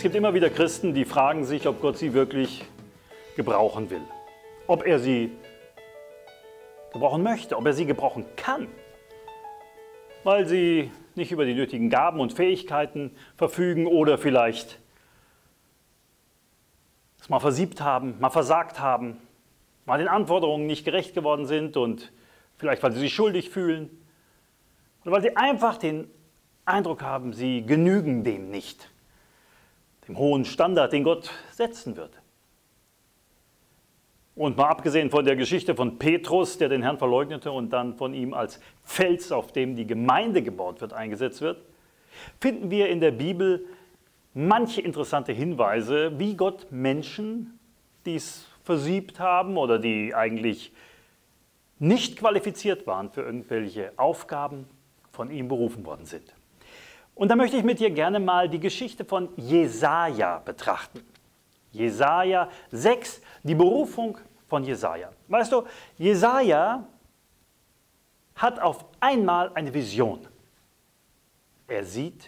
gibt immer wieder Christen, die fragen sich, ob Gott sie wirklich gebrauchen will. Ob er sie gebrauchen möchte, ob er sie gebrauchen kann. Weil sie nicht über die nötigen Gaben und Fähigkeiten verfügen oder vielleicht es mal versiebt haben, mal versagt haben, mal den Anforderungen nicht gerecht geworden sind und vielleicht weil sie sich schuldig fühlen oder weil sie einfach den Eindruck haben, sie genügen dem nicht, dem hohen Standard, den Gott setzen wird. Und mal abgesehen von der Geschichte von Petrus, der den Herrn verleugnete und dann von ihm als Fels, auf dem die Gemeinde gebaut wird, eingesetzt wird, finden wir in der Bibel manche interessante Hinweise, wie Gott Menschen, die es versiebt haben oder die eigentlich nicht qualifiziert waren für irgendwelche Aufgaben, von ihm berufen worden sind. Und da möchte ich mit dir gerne mal die Geschichte von Jesaja betrachten. Jesaja 6, die Berufung von Jesaja. Weißt du, Jesaja hat auf einmal eine Vision. Er sieht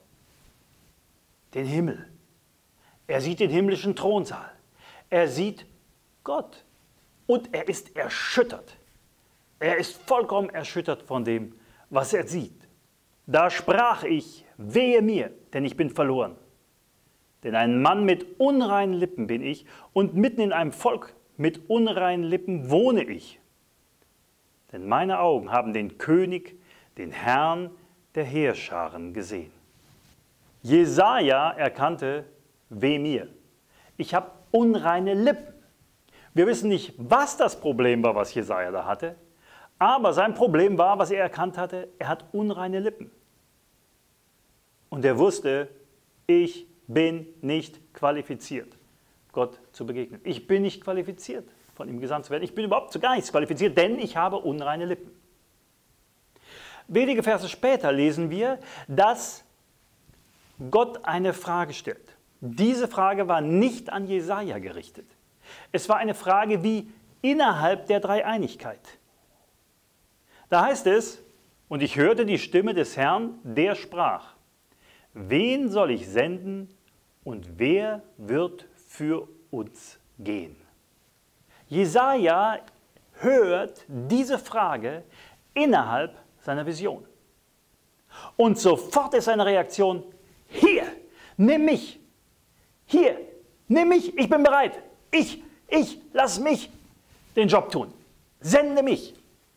den Himmel. Er sieht den himmlischen Thronsaal. Er sieht Gott. Und er ist erschüttert. Er ist vollkommen erschüttert von dem, was er sieht. Da sprach ich, wehe mir, denn ich bin verloren. Denn ein Mann mit unreinen Lippen bin ich und mitten in einem Volk mit unreinen Lippen wohne ich. Denn meine Augen haben den König, den Herrn der Heerscharen gesehen. Jesaja erkannte, weh mir. Ich habe unreine Lippen. Wir wissen nicht, was das Problem war, was Jesaja da hatte, aber sein Problem war, was er erkannt hatte, er hat unreine Lippen. Und er wusste, ich bin nicht qualifiziert, Gott zu begegnen. Ich bin nicht qualifiziert, von ihm gesandt zu werden. Ich bin überhaupt zu gar nichts qualifiziert, denn ich habe unreine Lippen. Wenige Verse später lesen wir, dass Gott eine Frage stellt. Diese Frage war nicht an Jesaja gerichtet. Es war eine Frage wie innerhalb der Dreieinigkeit. Da heißt es, und ich hörte die Stimme des Herrn, der sprach, wen soll ich senden und wer wird für uns gehen? Jesaja hört diese Frage innerhalb seiner Vision. Und sofort ist seine Reaktion, hier, nimm mich, hier, nimm mich, ich bin bereit, lass mich den Job tun, sende mich.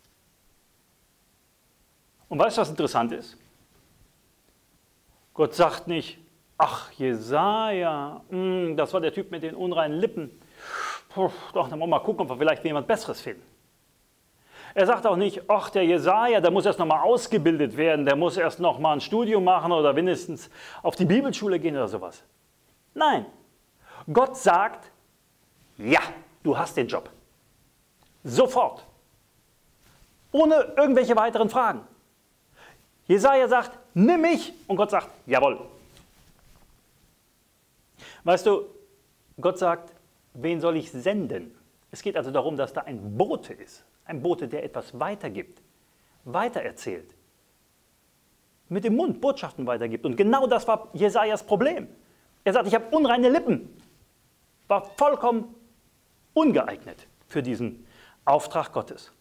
Und weißt du, was interessant ist? Gott sagt nicht, ach Jesaja, das war der Typ mit den unreinen Lippen. Puh, doch, dann wollen wir mal gucken, ob wir vielleicht jemand Besseres finden. Er sagt auch nicht, ach der Jesaja, der muss erst noch mal ausgebildet werden, der muss erst noch mal ein Studium machen oder wenigstens auf die Bibelschule gehen oder sowas. Nein, Gott sagt, ja, du hast den Job. Sofort. Ohne irgendwelche weiteren Fragen. Jesaja sagt, nimm mich, und Gott sagt, jawohl. Weißt du, Gott sagt, wen soll ich senden? Es geht also darum, dass da ein Bote ist. Ein Bote, der etwas weitergibt, weitererzählt. Mit dem Mund Botschaften weitergibt. Und genau das war Jesajas Problem. Er sagt, ich habe unreine Lippen. War vollkommen ungeeignet für diesen Auftrag Gottes.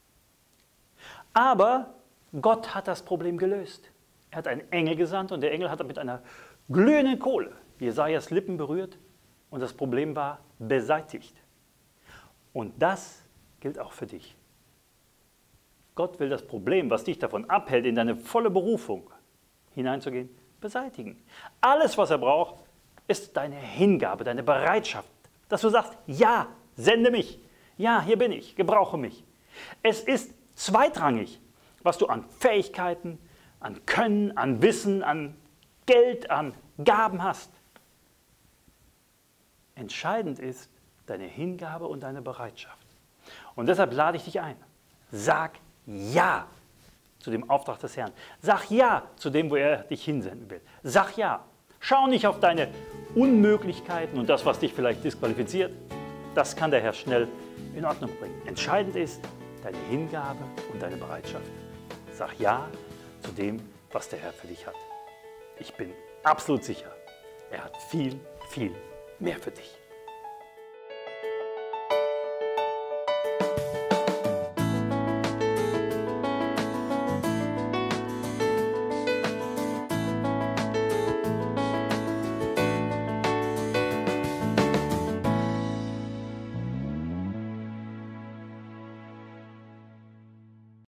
Aber Gott hat das Problem gelöst. Er hat einen Engel gesandt und der Engel hat mit einer glühenden Kohle Jesajas Lippen berührt und das Problem war beseitigt. Und das gilt auch für dich. Gott will das Problem, was dich davon abhält, in deine volle Berufung hineinzugehen, beseitigen. Alles, was er braucht, ist deine Hingabe, deine Bereitschaft, dass du sagst, ja, sende mich. Ja, hier bin ich, gebrauche mich. Es ist zweitrangig, was du an Fähigkeiten, an Können, an Wissen, an Geld, an Gaben hast. Entscheidend ist deine Hingabe und deine Bereitschaft. Und deshalb lade ich dich ein. Sag ja zu dem Auftrag des Herrn. Sag ja zu dem, wo er dich hinsenden will. Sag ja. Schau nicht auf deine Unmöglichkeiten und das, was dich vielleicht disqualifiziert. Das kann der Herr schnell in Ordnung bringen. Entscheidend ist deine Hingabe und deine Bereitschaft. Sag ja zu dem, was der Herr für dich hat. Ich bin absolut sicher, er hat viel, viel mehr für dich.